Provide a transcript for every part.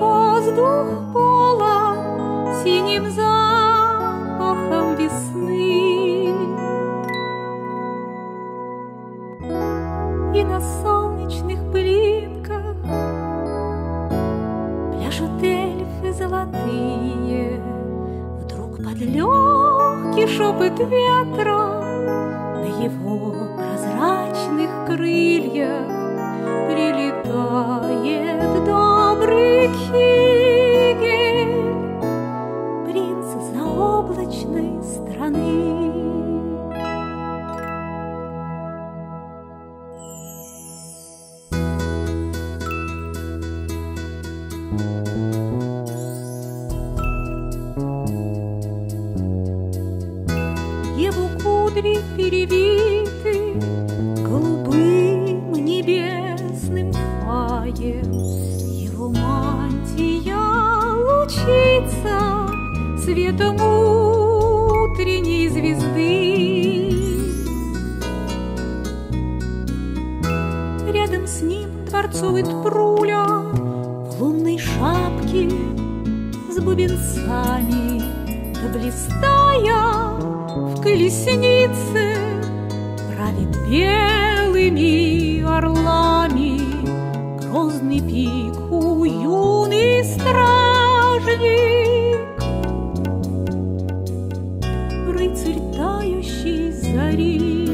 воздух полон синим запахом весны. И на солнечных пылинках пляшут эльфы золотые. Вдруг под легкий шепот ветра на его прозрачных крыльях прилетает добрый Кигель, принц заоблачной страны. Его кудри перевиты голубым небесным фаем, его мантия лучится светом утренней звезды. Рядом с ним дворцовый Тпруля в лунной шапке с бубенцами, да блистая в колеснице, правит белыми орлами. Грозный пику юный стражник, рыцарь тающей зари.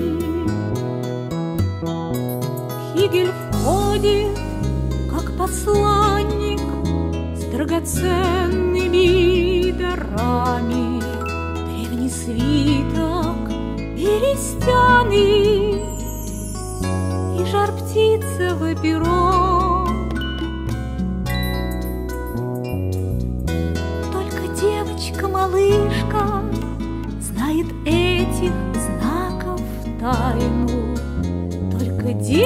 Кигель входит, как посланник, с драгоценными дарами. Древний свиток берестяный и жар птицевого перо. Только девочка-малышка знает этих знаков тайну. Только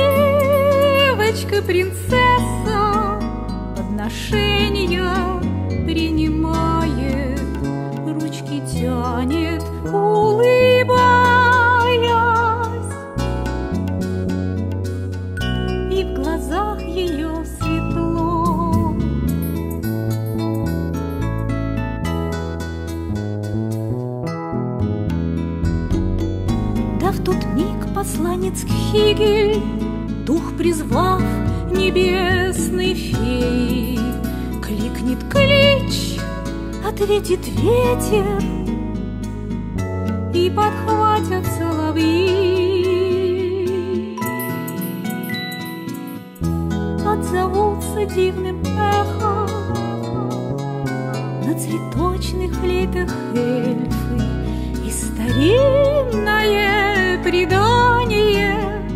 девочка-принцесса подношения принимает, ручки тянет, улыбаясь, и в глазах ее светло. Да в тот миг посланец Кигель, дух призвав небесной феи, кликнет клич, ответит ветер, и подхватят соловьи. Отзовутся дивным эхом на цветочных флейтах эльфы, и старинное предание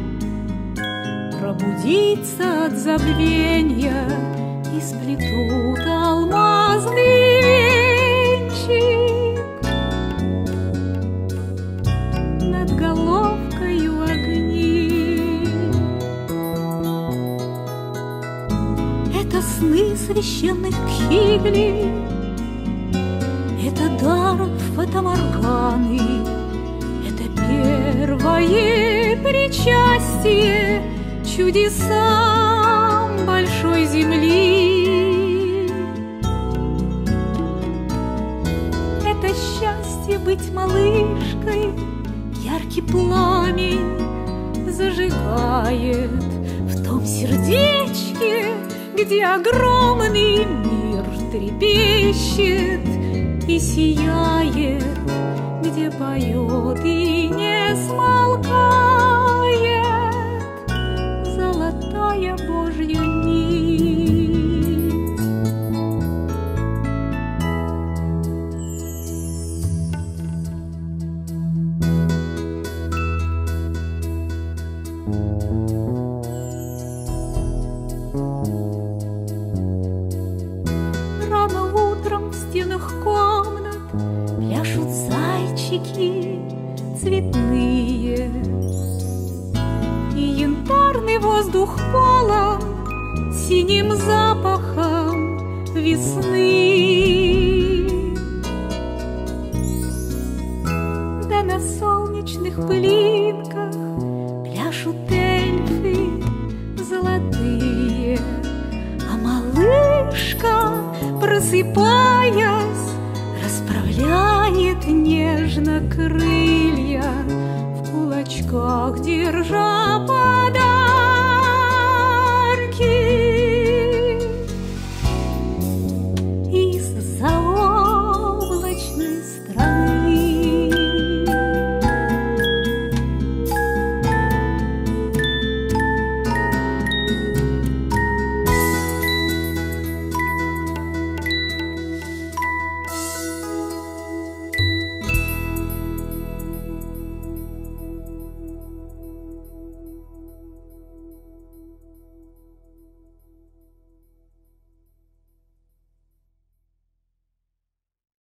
пробудится от забвенья, и сплетут алмазный венчик над головкою огней. Это сны священных Киглей, это дар фатаморганы, это первое причастие чудесам большой земли. Это счастье быть малышкой, яркий пламень зажигает в том сердечке, где огромный мир трепещет и сияет, где поет и не смолкает золотая Божья нить. Рано утром в стенах комнат пляшут зайчики цветные, и янтарный воздух полон синим запахом весны. Да на солнечных пылинках пляшут эльфы золотые, а малышка просыпаясь, расправляет нежно крылья, в кулачках держа подарок.